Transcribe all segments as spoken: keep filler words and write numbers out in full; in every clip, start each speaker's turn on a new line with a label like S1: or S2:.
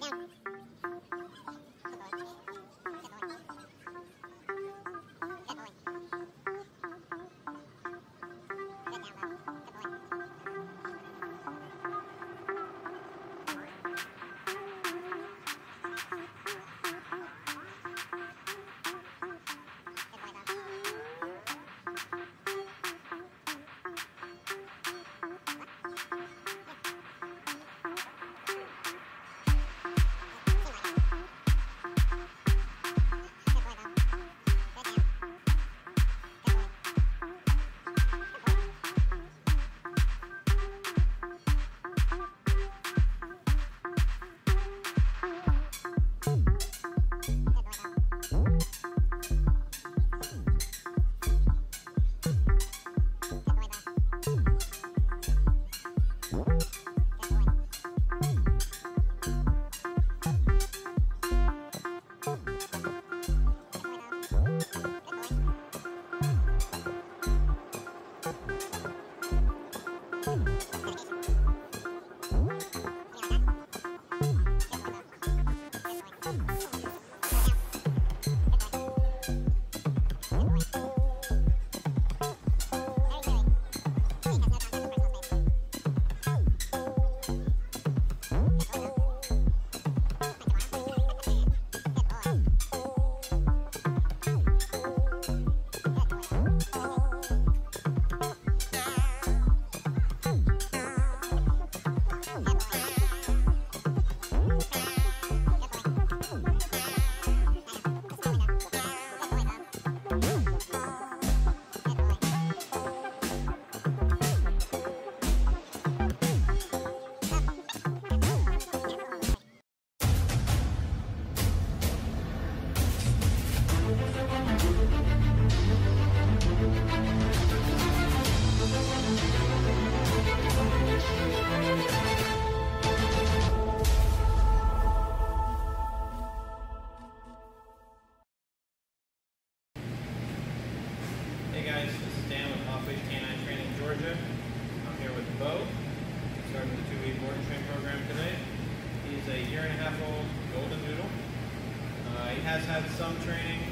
S1: Leash K nine Training, Georgia. I'm here with Beau. Starting the two-week board and train program today. He's a year and a half old Goldendoodle. Uh, he has had some training.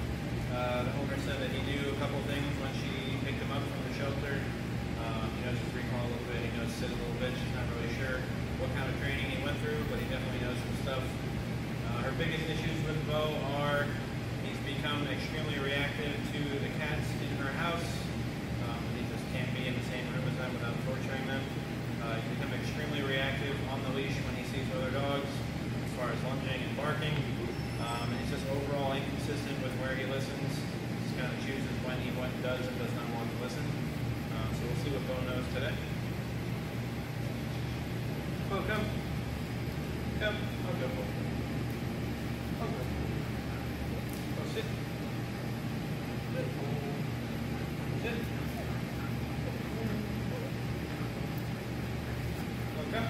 S1: Uh, the owner said that he knew a couple things when she picked him up from the shelter. Um, he knows his recall a little bit. He knows sit a little bit. She's not really sure what kind of training he went through, but he definitely knows some stuff. Uh, her biggest issues with Beau are he's become extremely reactive to the cats in her house. Um, he just can't be in the same room as them without torturing them. Uh, he's become extremely reactive on the leash when he sees other dogs, as far as lunging and barking. Um, and he's just overall inconsistent with where he listens. He just kind of chooses when he what does and does not want to listen. Uh, so we'll see what Beau knows today. Beau, come. Come. I'll go, Beau. I'll go. Go sit. Sit. Sit. Go, come.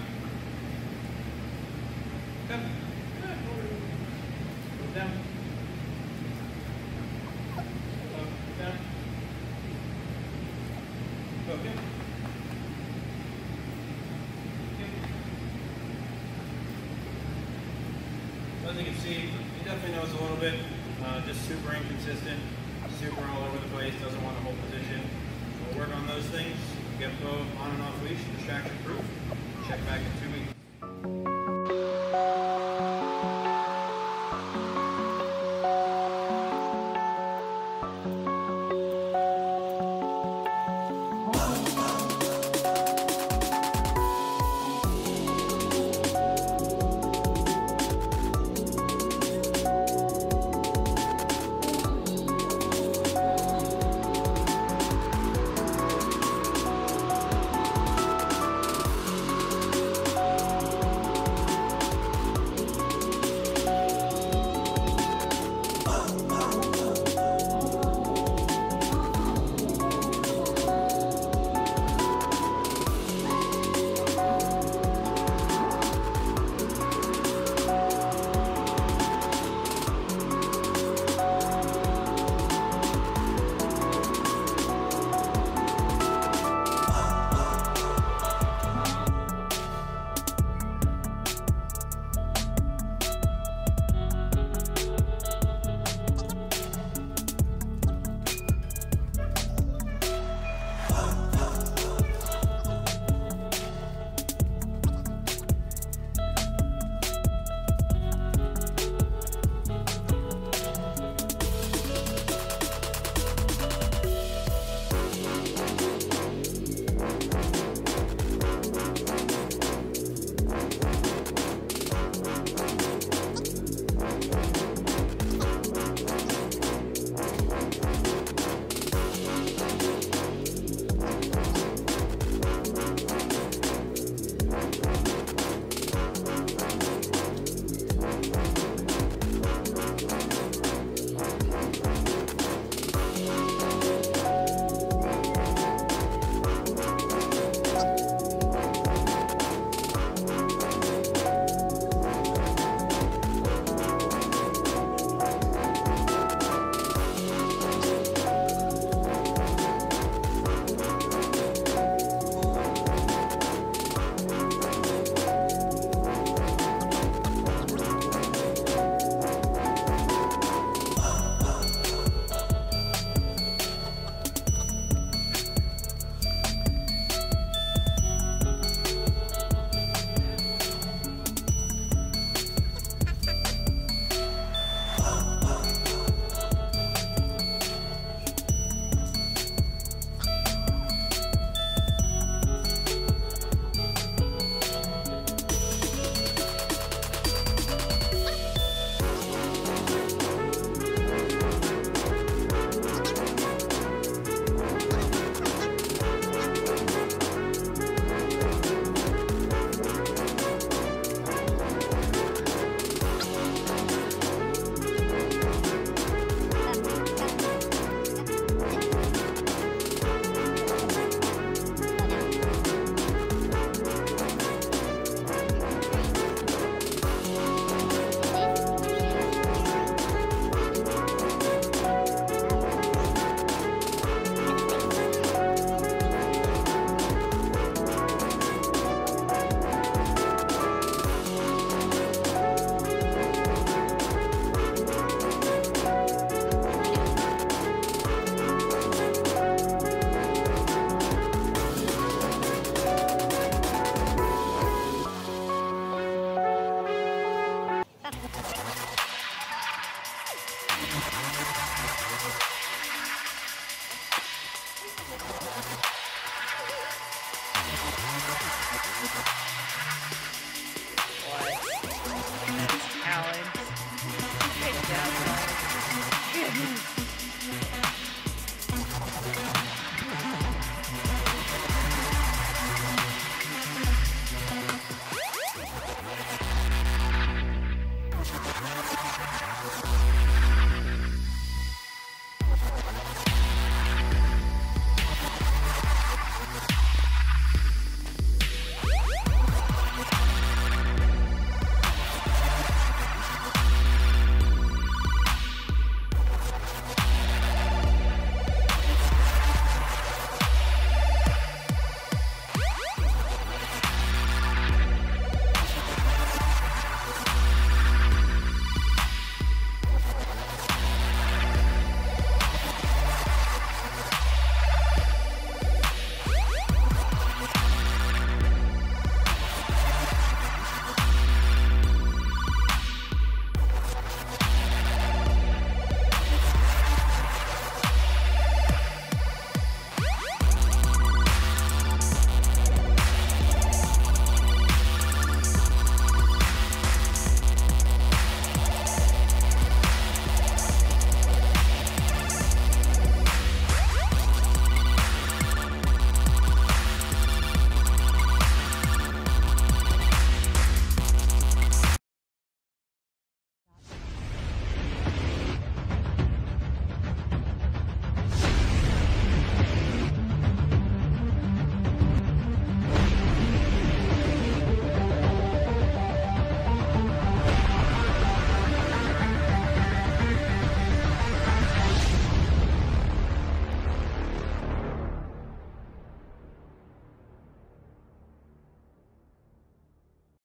S1: Come. Go down. Go down. Go, okay. As you can see, he definitely knows a little bit, uh, just super inconsistent, super all over the place, doesn't want to hold position. So we'll work on those things, get Beau on and off leash, distraction proof, check back in